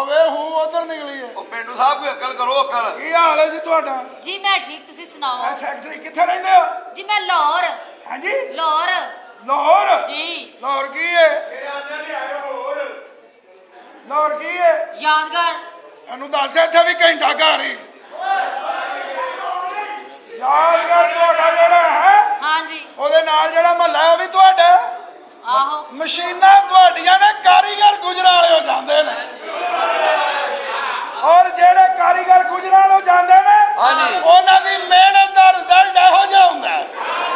ਹੋਵੇ ਹੂੰ ਉਧਰ ਨਿਕਲੀ ਹੈ। ਉਹ ਪਿੰਡੂ ਸਾਹਿਬ ਕੋਈ ਅਕਲ ਕਰੋ ਅਕਲ। ਕੀ ਹਾਲ ਹੈ ਜੀ ਤੁਹਾਡਾ? ਜੀ ਮੈਂ ਠੀਕ, ਤੁਸੀਂ ਸੁਣਾਓ? ਸੈਕਟਰੀ ਕਿੱਥੇ ਰਹਿੰਦੇ ਹੋ? ਜੀ ਮੈਂ ਲਾਹੌਰ। ਹਾਂਜੀ ਲਾਹੌਰ। ਲਾਹੌਰ ਜੀ। ਲਾਹੌਰ ਕੀ ਹੈ? ਤੇਰੇ ਆਂਦੇ ਨਹੀਂ ਆਏ ਹੋਰ। ਲਾਹੌਰ ਕੀ ਹੈ? ਯਾਦਗਾਰ। ਇਹਨੂੰ ਦੱਸ ਇੱਥੇ ਵੀ ਘੰਟਾ ਘਰ ਹੀ। ਯਾਦਗਾਰ ਤੁਹਾਡਾ ਜਿਹੜਾ ਹੈ? ਹਾਂਜੀ। ਉਹਦੇ ਨਾਲ ਜਿਹੜਾ ਮਹੱਲਾ ਹੈ ਉਹ ਵੀ ਤੁਹਾਡਾ? ਆਹੋ। ਮਸ਼ੀਨਾਂ ਤੁਹਾਡੀਆਂ ਨੇ, ਕਾਰੀਗਰ ਗੁਜਰਾਲੇ ਹੋ ਜਾਂਦੇ ਨੇ। ਔਰ ਜਿਹੜੇ ਕਾਰੀਗਰ ਗੁਜਰਾਲ ਹੋ ਜਾਂਦੇ ਨੇ ਉਹਨਾਂ ਦੀ ਮਿਹਨਤ ਦਾ ਰਿਜ਼ਲਟ ਇਹੋ ਜਿਹਾ ਹੁੰਦਾ ਹੈ।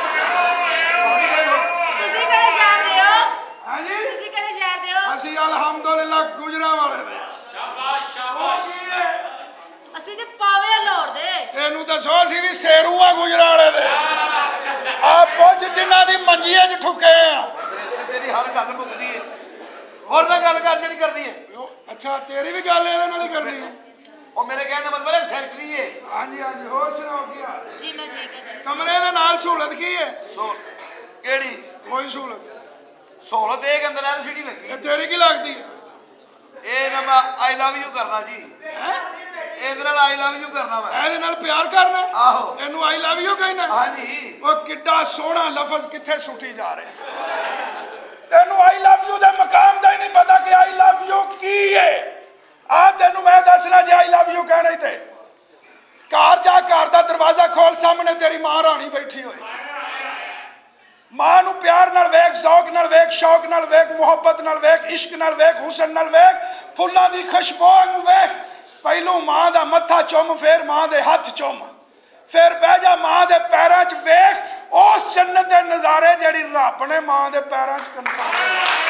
ਤੁਸੀਂ ਕਿਹੜੇ ਸ਼ਹਿਰ ਦੇ ਹੋ? ਹਾਂਜੀ ਤੁਸੀਂ ਕਿਹੜੇ ਸ਼ਹਿਰ ਦੇ ਹੋ? ਅਸੀਂ ਅਲਹਮਦੁਲਿਲਾ ਗੁਜਰਾਂ ਵਾਲੇ ਨੇ। ਸ਼ਾਬਾਸ਼ ਸ਼ਾਬਾਸ਼। ਅਸੀਂ ਤੇ ਪਾਵੇ ਲਾਹੌਰ ਦੇ। ਤੈਨੂੰ ਦੱਸੋ ਅਸੀਂ ਵੀ ਸੇਰੂ ਆ ਗੁਜਰਾਲੇ ਦੇ। ਆ ਪੁੱਛ ਜਿਨ੍ਹਾਂ ਦੀ ਮੰਜੀਆਂ 'ਚ ਠੁਕੇ ਆ। ਤੇਰੀ ਹਰ ਗੱਲ ਮੁੱਕਦੀ ਹੈ। ਹੋਰ ਮੈਂ ਗੱਲ ਜਿਹੜੀ ਕਰਨੀ ਹੈ। ਅੱਛਾ ਤੇਰੀ ਵੀ ਗੱਲ ਇਹਦੇ ਨਾਲ ਹੀ ਕਰਨੀ ਹੈ? ਉਹ ਮੇਰੇ ਕਹਿਣ ਦਾ ਮਤਲਬ ਹੈ ਸੈਕਟਰੀ ਹੈ। ਹਾਂਜੀ ਹਾਂਜੀ ਹੋਰ ਸੁਣਾਓ ਕੀ ਹਾਲ? ਜੀ ਮੈਂ ਠੀਕ ਹਾਂ। ਕਮਰੇ ਦੇ ਨਾਲ ਸਹੂਲਤ ਕੀ ਹੈ? ਕਿਹੜੀ? ਕੋਈ ਸਹੂਲਤ। ਸਹੂਲਤ ਇਹ ਅੰਦਰ LCD ਲੱਗੀ। ਇਹ ਤੇਰੀ ਕੀ ਲੱਗਦੀ ਹੈ? ਇਹ ਨਾ ਮੈਂ ਆਈ ਲਵ ਯੂ ਕਰਨਾ ਜੀ। ਇਹਦੇ ਨਾਲ ਆਈ ਲਵ ਯੂ ਕਰਨਾ ਮੈਂ। ਇਹਦੇ ਨਾਲ ਪਿਆਰ ਕਰਨਾ? ਆਹੋ। ਇਹਨੂੰ ਆਈ ਲਵ ਯੂ ਕਹਿਣਾ? ਹਾਂਜੀ। ਉਹ ਕਿੱਡਾ ਸੋਹਣਾ ਲਫ਼ਜ਼ ਕਿੱਥੇ ਸੁੱਟੀ ਜਾ ਰਿਹਾ। ਤੈਨੂੰ ਆਈ ਲਵ ਯੂ ਦੇ ਮਕਾਮ ਦਾ ਹੀ ਨਹੀਂ ਪਤਾ ਕਿ ਆਈ ਲਵ ਯੂ ਕੀ ਹੈ। ਆ ਤੈਨੂੰ ਮੈਂ ਦੱਸਣਾ ਜੇ ਆਈ ਲਵ ਯੂ ਕਹਿਣਾ ਤੇ ਘਰ ਜਾ, ਘਰ ਦਾ ਦਰਵਾਜ਼ਾ ਖੋਲ, ਸਾਹਮਣੇ ਤੇਰੀ ਮਾਂ ਰਾਣੀ ਬੈਠੀ ਹੋਈ। ਮਾਂ ਨੂੰ ਪਿਆਰ ਨਾਲ ਵੇਖ, ਜ਼ੌਕ ਨਾਲ ਵੇਖ, ਸ਼ੌਕ ਨਾਲ ਵੇਖ, ਮੁਹੱਬਤ ਨਾਲ ਵੇਖ, ਇਸ਼ਕ ਨਾਲ ਵੇਖ, ਹੁਸਨ ਨਾਲ ਵੇਖ, ਫੁੱਲਾਂ ਦੀ ਖੁਸ਼ਬੂ ਨੂੰ ਵੇਖ। ਪਹਿਲੋਂ ਮਾਂ ਦਾ ਮੱਥਾ ਚੁੰਮ, ਫਿਰ ਮਾਂ ਦੇ ਹੱਥ ਚੁੰਮ, ਫਿਰ ਬਹਿ ਜਾ ਮਾਂ ਦੇ ਪੈਰਾਂ 'ਚ ਵੇਖ ਉਸ ਜੰਨਤ ਦੇ ਨਜ਼ਾਰੇ ਜਿਹੜੀ ਰੱਬ ਨੇ ਮਾਂ ਦੇ ਪੈਰਾਂ 'ਚ ਕਨਫਰਮ।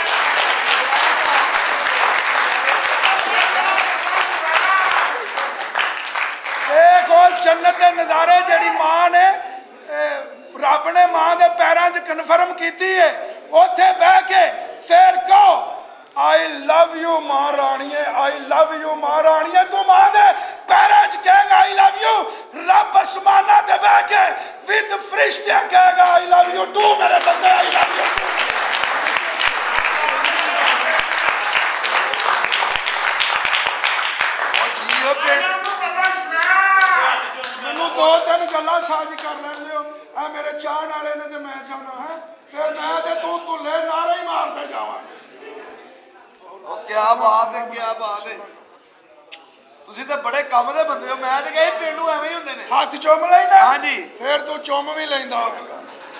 ਵੇਖ ਉਸ ਜੰਨਤ ਦੇ ਨਜ਼ਾਰੇ ਜਿਹੜੀ ਮਾਂ ਨੇ ਰੱਬ ਨੇ ਮਾਂ ਦੇ ਪੈਰਾਂ 'ਚ ਕਨਫਰਮ ਕੀਤੀ ਹੈ। ਉੱਥੇ ਬਹਿ ਕੇ ਫਿਰ ਕਹੋ ਆਈ ਲਵ ਯੂ ਮਾਂ ਰਾਣੀਏ, ਆਈ ਲਵ ਯੂ ਮਾਂ ਰਾਣੀਏ। ਤੂੰ ਮਾਂ ਦੇ ਪੈਰਾਂ 'ਚ ਕਹੇਗਾ ਆਈ ਲਵ ਯੂ, ਰੱਬ ਅਸਮਾਨਾਂ ਤੇ ਬਹਿ ਕੇ ਵਿਦ ਫਰਿਸ਼ਤਿਆਂ ਕਹੇਗਾ ਆਈ ਲਵ ਯੂ। ਤੂੰ ਮੇਰੇ ਬੰਦੇ ਆਈ ਲਵ ਯੂ। ਮੈਨੂੰ ਦੋ ਤਿੰਨ ਗੱਲਾਂ ਸਾਂਝ ਕਰ ਲੈਂਦੇ ਹੋ। ਆ ਮੇਰੇ ਚਾਹਣ ਵਾਲੇ ਨੇ ਤੇ ਮੈਂ ਚਾਹਣਾ ਹੈ, ਫਿਰ ਮੈਂ ਤੇ ਤੂੰ ਧੁੱਲੇ ਨਾਰੇ ਹੀ ਮਾਰਦੇ ਜਾਵਾਂਗੇ। ਕਿਆ ਬਾਤ ਹੈ, ਕਿਆ ਬਾਤ ਹੈ। ਤੁਸੀਂ ਤਾਂ ਬੜੇ ਕੰਮ ਦੇ ਬੰਦੇ ਹੋ। ਮੈਂ ਤਾਂ ਕਹੇ ਪਿੰਡੂ ਐਵੇਂ ਹੀ ਹੁੰਦੇ ਨੇ। ਹੱਥ ਚੁੰਮ ਲੈਣਾ? ਹਾਂਜੀ। ਫਿਰ ਤੂੰ ਚੁੰਮ ਵੀ ਲੈਂਦਾ ਹੋਵੇਗਾ।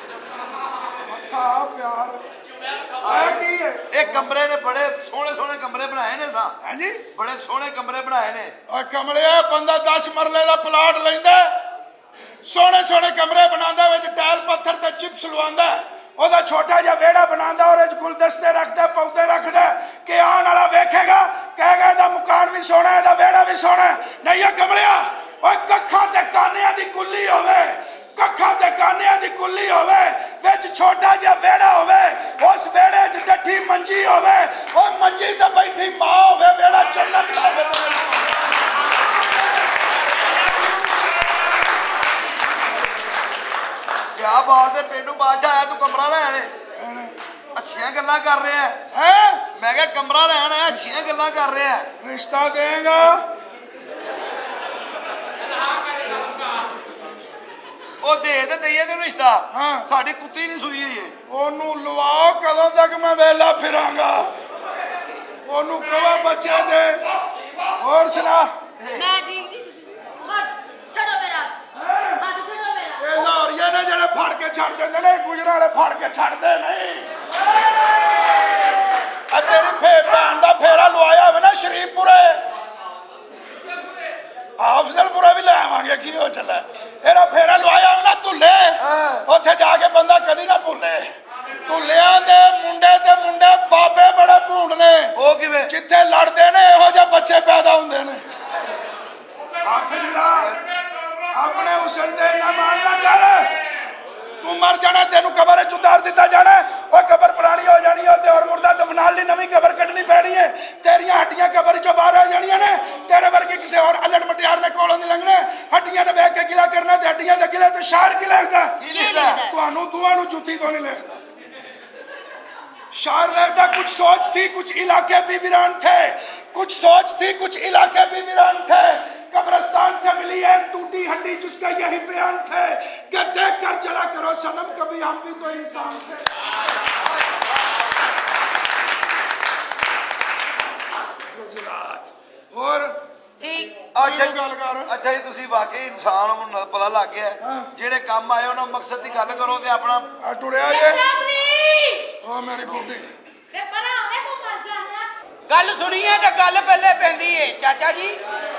ਮੱਥਾ ਪਿਆਰ ਆ ਕੀ ਹੈ? ਇਹ ਕਮਰੇ ਨੇ ਬੜੇ ਸੋਹਣੇ ਸੋਹਣੇ ਕਮਰੇ ਬਣਾਏ ਨੇ ਸਾਂ। ਹਾਂਜੀ ਬੜੇ ਸੋਹਣੇ ਕਮਰੇ ਬਣਾਏ ਨੇ। ਓਏ ਕਮਲਿਆ, ਬੰਦਾ 10 ਮਰਲੇ ਦਾ ਪਲਾਟ ਲੈਂਦਾ, ਸੋਹਣੇ ਸੋਹਣੇ ਕਮਰੇ ਬਣਾਉਂਦਾ, ਵਿੱਚ ਟਾਇਲ ਪੱਥਰ ਤੇ ਚਿਪਸ ਲਵਾਉਂਦਾ, ਉਹਦਾ ਛੋਟਾ ਜਿਹਾ ਵਿਹੜਾ ਬਣਾਉਂਦਾ, ਉਹਦੇ 'ਚ ਗੁਲਦਸਤੇ ਰੱਖਦਾ, ਪੌਦੇ ਰੱਖਦਾ ਕਿ ਆਉਣ ਵਾਲਾ ਵੇਖੇਗਾ ਕਹੇਗਾ ਇਹਦਾ ਮਕਾਨ ਵੀ ਸੋਹਣਾ, ਇਹਦਾ ਵਿਹੜਾ ਵੀ ਸੋਹਣਾ। ਨਹੀਂ ਇਹ ਕਮਲਿਆ, ਓਏ ਕੱਖਾਂ ਤੇ ਕਾਨਿਆਂ ਦੀ ਕੁੱਲੀ ਹੋਵੇ, ਕੱਖਾਂ ਤੇ ਕਾਨਿਆਂ ਦੀ ਕੁੱਲੀ ਹੋਵੇ, ਵਿੱਚ ਛੋਟਾ ਜਿਹਾ ਵਿਹੜਾ ਹੋਵੇ, ਉਸ ਵਿਹੜੇ 'ਚ ਡੱਠੀ ਮੰਜੀ ਹੋਵੇ, ਉਹ ਮੰਜੀ ਤੇ ਬੈਠੀ ਮਾਂ ਹੋਵੇ, ਵਿਹੜਾ ਜੰਨਤ ਦਾ ਹੋਵੇ। ਕਿਆ ਬਾਤ ਹੈ। ਪਿੰਡੂ ਬਾਦਸ਼ਾਹ ਆਇਆ, ਤੂੰ ਕਮਰਾ ਲੈਣ ਅੱਛੀਆਂ ਗੱਲਾਂ ਕਰ ਰਿਹਾ ਹੈ। ਮੈਂ ਕਿਹਾ ਕਮਰਾ ਲੈਣ ਆਇਆ, ਅੱਛੀਆਂ ਗੱਲਾਂ ਕਰ ਰਿਹਾ। ਰਿਸ਼ਤਾ ਦੇਗਾ? ਉਹ ਦੇ ਤੇ ਦਈਏ ਤੇ ਰਿਸ਼ਤਾ। ਹਾਂ। ਸਾਡੀ ਕੁੱਤੀ ਨਹੀਂ ਸੂਈ ਹੋਈ ਹੈ। ਉਹਨੂੰ ਲਵਾਓ, ਕਦੋਂ ਤੱਕ ਮੈਂ ਵੇਲਾ ਫਿਰਾਂਗਾ। ਉਹਨੂੰ ਕਹੋ ਬੱਚੇ ਦੇ। ਹੋਰ ਸੁਣਾ? ਮੈਂ ਠੀਕ ਜੀ। ਤੁਸੀਂ ਹੱਥ ਛੱਡੋ ਮੇਰਾ, ਹੱਥ ਛੱਡੋ ਮੇਰਾ। ਇਹ ਲਾਹੌਰੀਏ ਨੇ ਜਿਹੜੇ ਫੜ ਕੇ ਛੱਡ ਦਿੰਦੇ ਨੇ, ਗੁਜਰਾਂ ਵਾਲੇ ਫੜ ਕੇ ਛੱਡਦੇ ਨਹੀਂ। ਆ ਤੇਰੀ ਭੈਣ ਦਾ ਫੇਰਾ ਲਵਾਇਆ ਹੋਵੇ ਨਾ ਸ਼ਰੀਫਪੁਰੇ, ਅਫਜ਼ਲਪੁਰਾ ਵੀ ਲੈ ਆਵਾਂਗੇ। ਕੀ ਹੋ ਚੱਲਾ? ਇਹਦਾ ਫੇਰਾ ਲਵਾਇਆ ਹੋਵੇ ਨਾ ਧੁੱਲੇ, ਉੱਥੇ ਜਾ ਕੇ ਬੰਦਾ ਕਦੀ ਨਾ ਭੁੱਲੇ। ਧੁੱਲਿਆਂ ਦੇ ਮੁੰਡੇ ਤੇ ਮੁੰਡੇ ਬਾਬੇ ਬੜੇ ਭੂੰਡ ਨੇ। ਉਹ ਕਿਵੇਂ? ਜਿੱਥੇ ਲੜਦੇ ਨੇ ਇਹੋ ਜਿਹੇ ਬੱਚੇ ਪੈਦਾ ਹੁੰਦੇ ਨੇ। ਹੱਥ ਜਿਹੜਾ ਆਪਣੇ ਹੁਸਨ ਤੇ ਨਾ ਮਾਰਨਾ ਕਰ। ਤੂੰ ਮਰ ਜਾਣਾ, ਤੈਨੂੰ ਕਬਰ 'ਚ ਉਤਾਰ ਦਿੱਤਾ ਜਾਣਾ। ਉਹ ਕਬਰ ਪੁਰਾਣੀ ਹੋ ਜਾਣੀ ਹੈ ਤੇ ਹੋਰ ਮੁਰਦਾ ਦਫਨਾਉਣ ਲਈ ਨਵੀਂ ਕਬਰ ਕੱਢਣੀ ਪੈਣੀ ਹੈ। ਤੇਰੀਆਂ ਹੱਡੀਆਂ ਕਬਰ 'ਚੋਂ ਬਾਹਰ ਆ ਜਾਣੀਆਂ ਨੇ। ਤੇਰੇ ਵਰਗੇ ਕਿਸੇ ਹੋਰ ਅਲੜ ਮਟਿਆਰ ਨੇ ਕੋਲੋਂ ਨਹੀਂ ਲੰਘਣਾ। ਹੱਡੀਆਂ ਨੇ ਵੇਖ ਕੇ ਗਿਲਾ ਕਰਨਾ ਤੇ ਹੱਡੀਆਂ ਦੇ ਗਿਲੇ ਤੇ ਸ਼ਾਇਰ ਕੀ ਲਿਖਦਾ? ਕੀ ਲਿਖਦਾ? ਤੁਹਾਨੂੰ ਦੋਵਾਂ ਨੂੰ ਜੁੱਤੀ ਤੋਂ ਨਹੀਂ ਲਿਖਦਾ। शार्लेट का कुछ सोच थी, कुछ इलाके भी वीरान थे, कुछ सोच थी, कुछ इलाके भी वीरान थे। कब्रिस्तान से मिली एक टूटी हड्डी जिसका यही बयान थे कि देख कर चला करो सनम, कभी हम भी तो इंसान थे। और अच्छा जी, तुसी वाकई इंसान हो, पता लग गया जेड़े काम आए उन्होंने मकसद की गल करो ते अपना टुरिया जे ओ मेरी बूढ़ी गल सुनिए तो गल पहले पैंदी है चाचा जी,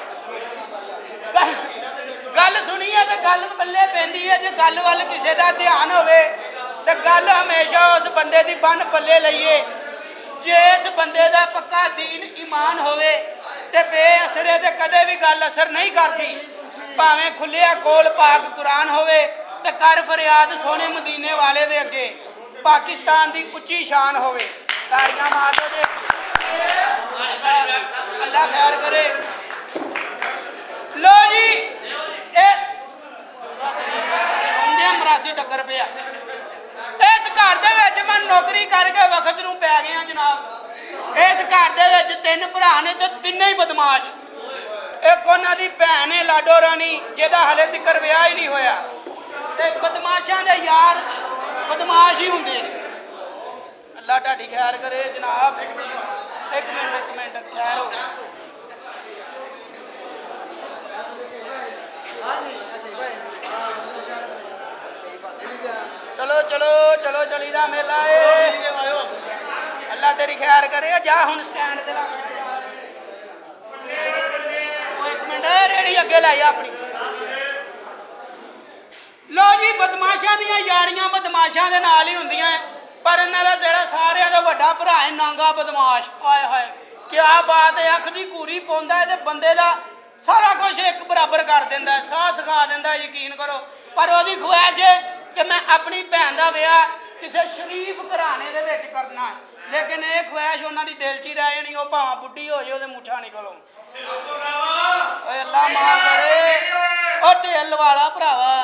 गल सुनिए तो गल पहले पैंदी है। जे गल वाल किसी का ध्यान होवे ते गल हमेशा उस बंदे दी बन पल्ले लईए। जे इस बंदे का पक्का दीन ईमान होवे ते बेअसरे ते कदे भी गल असर नहीं करती। भावें खुलिया कोल पाक कुरान होवे ते कर फरियाद सोने मदीने वाले दे अगे, पाकिस्तान दी उच्ची शान होवे। ताड़ियां मार दो जे, अल्लाह खैर करे। लो जी मरासी टक्कर पिया इस घर दे विच मैं नौकरी करके वक्त नूं पै गया जनाब। इस घर दे विच 3 भरा ने ते तिन्ने ही बदमाश। एक उन्हां दी भैन है लाडो रानी जिहदा हले तक विआह ही नहीं होया। ते बदमाशां दे यार बदमाश ही हुंदे ने। अल्लाह तुहाडी खैर करे जनाब। एक मिनट खैर हो चलो चलो चलो चलीदा मेला है। अल्लाह तेरी खैर करे। जा हुण स्टैंड ते लग जा। एक मिनट रेड़ी अगे लाई अपनी। लो जी बदमाशां दियां यारियां बदमाशां दे नाल ही हुंदियां, पर इन्हां दा जेड़ा सारियां दा वड्डा भरा है नांगा बदमाश। हाय हाय क्या बात है, अख दी घूरी पाउंदा है ते बंदे दा सारा कुछ एक बराबर कर दिंदा है, साह सिखा दिंदा है। यकीन करो पर ओहदी ख्वाहिश है कि मैं अपनी भैन का विआह किसी शरीफ घराने दे विच करना है, लेकिन ये ख्वाहिश उन्हां दी दिल च ही रह जानी। वो भावें बुढ़ी हो जाए, मुठा निकलो। अल्लाह माफ करे। ओ ढेल वाला भरावा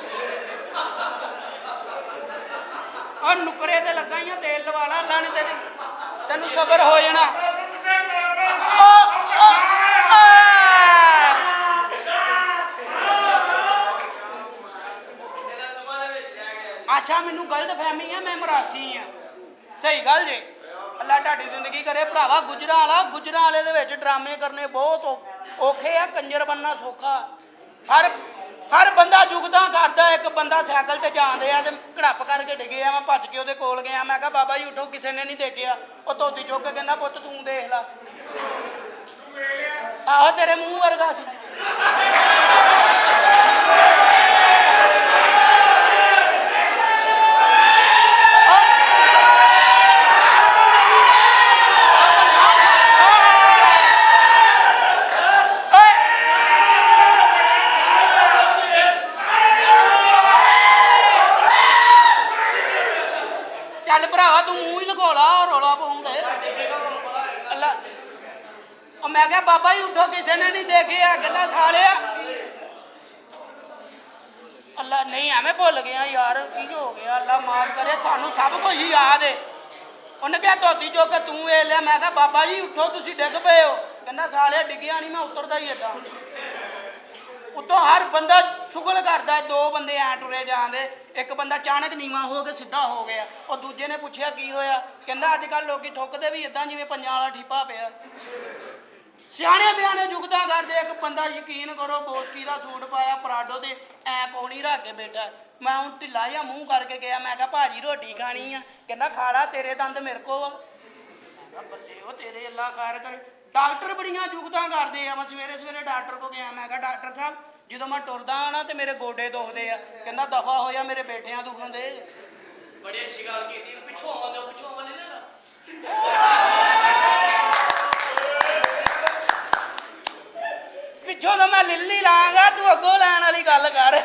और नुकरे ते लगा ही तेल वाला। अल्लाह ने तेन सबर हो जाना। अच्छा मैनू गलत फहमी है, मैं मरासी हाँ। सही गल जे। अल्लाह तुहाडी जिंदगी करे भरावा। गुजरां वाले दे विच ड्रामे करने बहुत औखे आ, कंजर बनना सौखा। हर बंदा जुगदा करदा। एक बंदा साइकिल ते जांदे आ ते घड़प करके डिगे। मैं भज के ओहदे कोल गया। मैं कहा बाबा जी उठो, किसी ने नहीं देखिया। वो धोती चुक के कहंदा पुत्त तू देख ला। आहो तेरे मूँह वर्गा सी। चल भरावा तू मूँह ही लकोला रौला पाउंदे। अल्लाह मैं क्या बाबा जी उठो, किसी ने नहीं देखे। कहना सालिया अल्लाह नहीं है, मैं भुल गया यार की हो गया। अल्लाह माफ करे, सानू सब कुछ ही याद है। उन्हें क्या धोती चुक के तू वे लिया। मैं क्या बाबा जी उठो, तुसी डिग पे हो। कहना सालिया डिग्गिया नहीं, मैं उतरदा ही इदा। उतों हर बंदा शुगल करता है। 2 बंदे ऐ टुरे जाते, एक बंदा अचानक नीवा हो के सीधा हो गया। और दूजे ने पूछा की होया, कहता अजकल लोग ठुकते भी इदा जिवें पंजां वाला ठीपा पिया। सियाने बयाने जुगदा करते। एक बंदा यकीन करो बोस्की का सूट पाया, पराडो से ऐ पौनी रख के बैठा। मैं हूँ ढिला जिहा मूँह करके गया। मैं कहा भाजी रोटी खानी आ। कहता खाड़ा, तेरे दंद मेरे को। बल्ले वो तेरे अल्लाह खैर करे। डॉक्टर बड़ियां जुगदा करते हैं। मैं सवेरे सवेरे डॉक्टर को गया। मैं कहा डॉक्टर साहब जो मैं टुरदा हाँ ना तो मेरे गोडे दुखते हैं। कहना दफा होया, मेरे बेटियां दुखन दे। बड़ी अच्छी गल कीती। पिछों आवां पिछों आवां नहीं ना। पिछों तो मैं लिल्ली लांगा, तू अगों लैन वाली गल कर।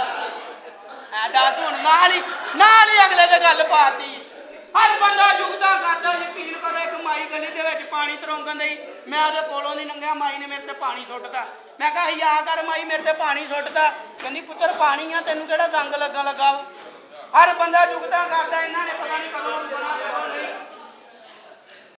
दस हुण नाल ही अगले ते गल पाती। हर बंदा जुगदा करता। यकीन करो एक माई गली दे विच पानी तरौंगन दई, मैं ਉਹਦੇ कोलों नहीं लंघिया। माई ने मेरे ते पानी सुट्टता। मैं कहा हिया कर माई, मेरे ते पानी सुट्टता। कहंदी पुत्तर पानी आ, तेनू किहड़ा जंग लगन लगा। हर बंदा जुगदा करता।